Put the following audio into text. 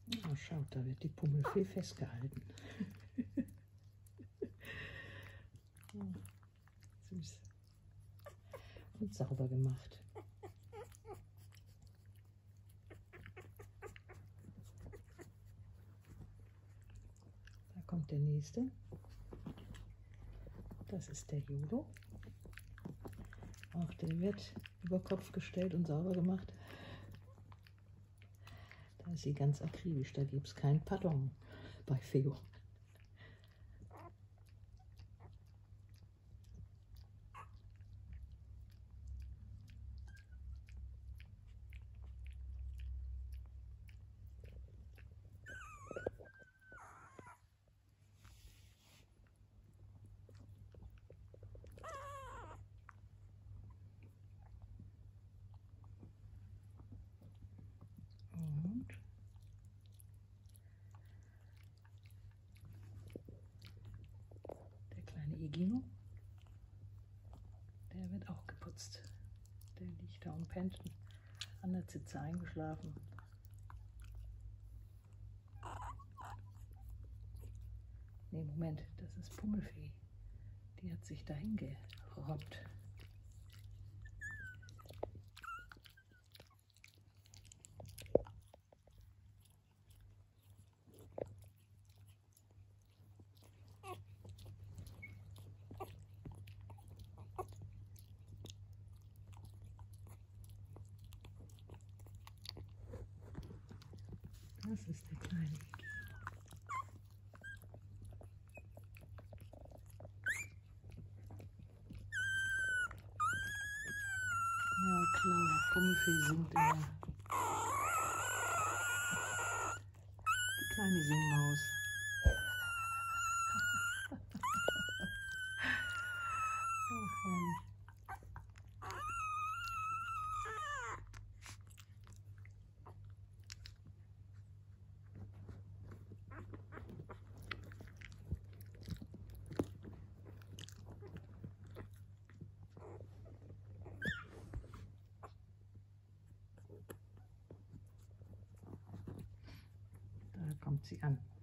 Oh, schaut, da wird die Pummelfee festgehalten. Oh, süß. Und sauber gemacht. Da kommt der nächste. Das ist der Judo. Auch der wird über Kopf gestellt und sauber gemacht. Da ist sie ganz akribisch, da gibt es kein Pardon bei Feo. Und der kleine Egino, der wird auch geputzt. Der liegt da und pennt an der Zitze eingeschlafen. Nee, Moment, das ist Pummelfee. Die hat sich dahin gerobbt. Das ist der kleine Egino. Ja klar, Pummelfee singt immer. Die kleine Singmaus. Ach, herrlich. Da kommt sie an.